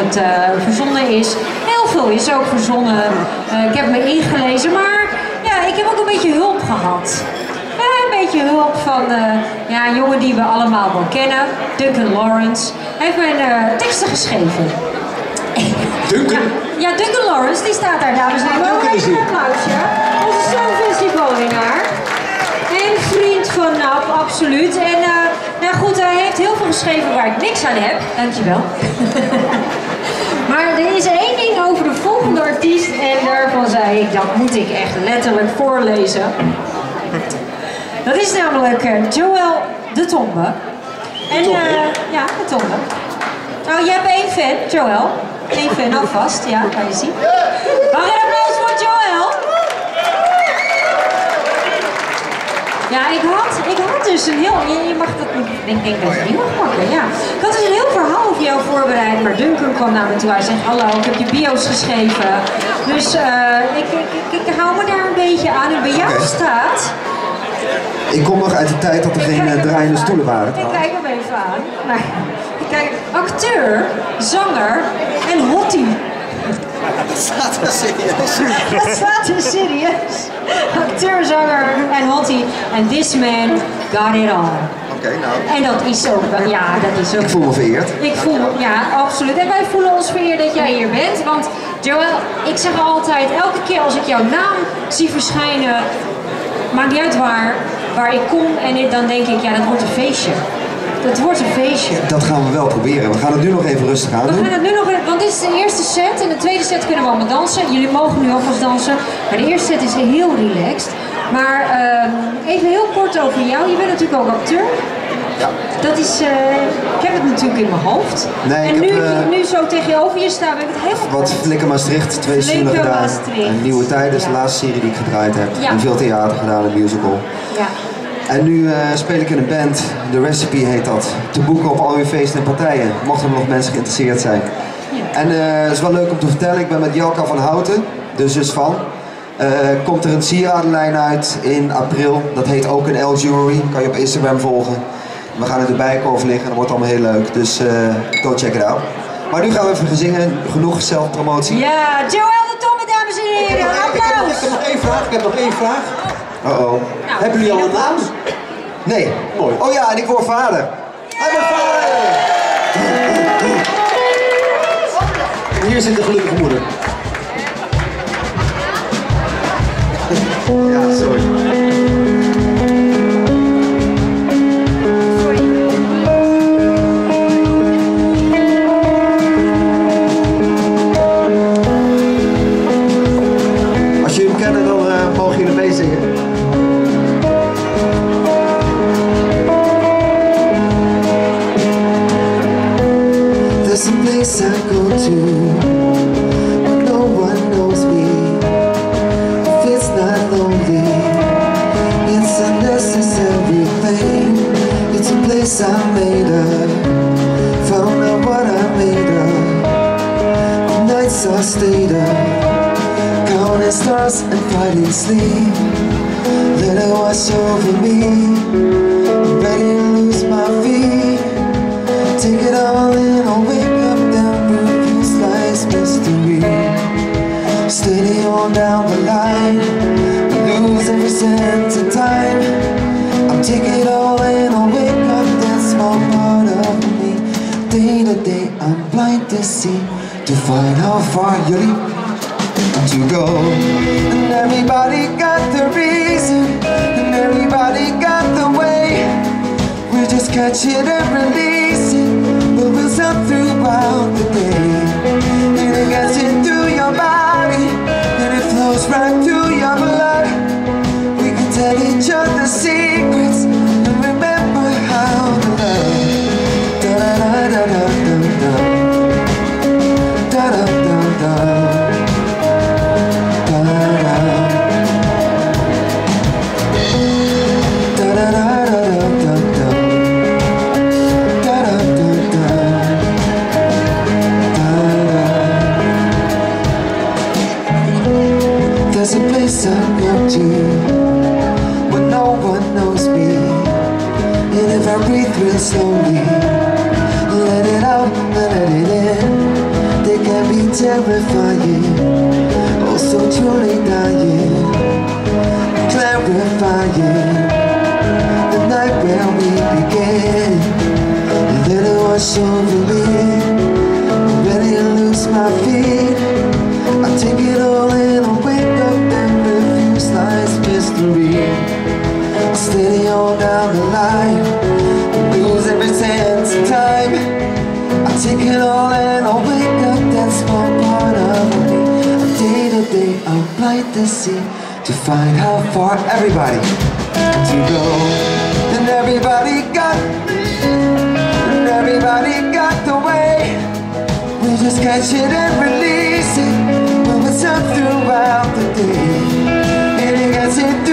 het verzonnen is. Heel veel is ook verzonnen. Ik heb me ingelezen, maar ja, ik heb ook een beetje hulp gehad. Een beetje hulp van een jongen die we allemaal wel kennen, Duncan Lawrence. Hij heeft mijn teksten geschreven. Duncan? Ja, Duncan Lawrence, die staat daar, dames en heren. Duncan is hier. Een applausje. Onze Songfestivalwinnaar. En vriend van NAP, absoluut. En nou goed, hij heeft heel veel geschreven waar ik niks aan heb. Dankjewel. Maar er is één ding over de volgende artiest en daarvan zei ik, dat moet ik echt letterlijk voorlezen. Dat is namelijk Joël de Tombe. En ja, de Tombe. Nou, je hebt één fan, Joël. Eén fan alvast, ja, kan je zien. Mag een applaus voor Joël? Ja, ik had dus een heel... Je mag dat niet... Ik denk dat je niet mag pakken, ja. Ik had dus een heel verhaal over jou voorbereid, maar Duncan kwam naar me toe. Hij zegt, hallo, ik heb je bio's geschreven. Dus ik hou me daar een beetje aan. En bij jou staat... Ik kom nog uit de tijd dat er geen draaiende stoelen waren. Ik kijk hem even aan. Maar, kijk, acteur, zanger en hottie. Dat staat er serieus. Dat staat er serieus. Acteur, zanger en hottie. And this man got it all. Oké, nou. En dat is ook wel, ja, dat is ook... Ik voel me vereerd. Ik voel me, ja, absoluut. En wij voelen ons vereerd dat jij hier bent. Want Joël, ik zeg altijd, elke keer als ik jouw naam zie verschijnen, maakt niet uit waar ik kom en dan denk ik, ja, dat wordt een feestje. Dat wordt een feestje. Dat gaan we wel proberen. We gaan het nu nog even rustig aan doen. We gaan het nu nog, want dit is de eerste set. En de tweede set kunnen we allemaal dansen. Jullie mogen nu alvast dansen. Maar de eerste set is heel relaxed. Maar even heel kort over jou. Je bent natuurlijk ook acteur. Ja. Dat is, ik heb het natuurlijk in mijn hoofd. Nee, en ik nu, heb, nu zo tegenover je staan, heb ik het heel Wat Flikker Maastricht, 2 seizoenen gedaan. Maastricht. En Nieuwe Tijden is de Ja. laatste serie die ik gedraaid heb. Ja. En veel theater gedaan, een musical. Ja. En nu speel ik in een band, The Recipe heet dat. Te boeken op al uw feesten en partijen, mochten er nog mensen geïnteresseerd zijn. Ja. En het is wel leuk om te vertellen, ik ben met Jelka van Houten, de zus van. Komt er een sieradenlijn uit in april, dat heet ook een L Jewelry, kan je op Instagram volgen. We gaan in de Bijenkorf liggen en dat wordt allemaal heel leuk, dus go check it out. Maar nu gaan we even zingen, genoeg zelfpromotie. Ja, Joël de Tombe, dames en heren, applaus! Ik heb nog één vraag. Oh. Hebben jullie al een naam? Nee. Mooi. Oh ja, en ik word vader. Hij wordt vader! En hier zit de gelukkige moeder. Ja, sorry. Als jullie hem kennen, dan mogen jullie meezingen. There's a place I go to where no one knows me. If it's not lonely, it's a necessary thing. It's a place I made up, found out what I made up. The nights I stayed up, counting stars and fighting sleep. Let it wash over me, I'm ready to lose my feet. Take it all in, I'll wake up down with life's mystery. Steady on down the line, I lose every cent of time. I'll take it all in, I'll wake up that small part of me. Day to day, I'm blind to see, to find how far you leap to go. And everybody got the reason, and everybody got the way. We just catch it and release it, but we'll stop throughout the day. And it gets in through your body, and it flows right through your blood. We can tell each other secrets and remember how to love. Da da da da da da da da da da da da da da da da. There's a place I go to where no one knows me. And if I breathe real slowly, let it out, let it in. terrifying, oh so truly dying, clarifying the night where we began. A little wash over me, I'm ready to lose my feet. I take it all in, I wake up and refuse life's mystery. Steady on down the line, lose every sense of time. I take it all in, I wake up, that small part of me. Day to day, I'll light the sea to find how far everybody to go. And everybody got, and everybody got the way. We just catch it and release it when it's up throughout the day. And it gets it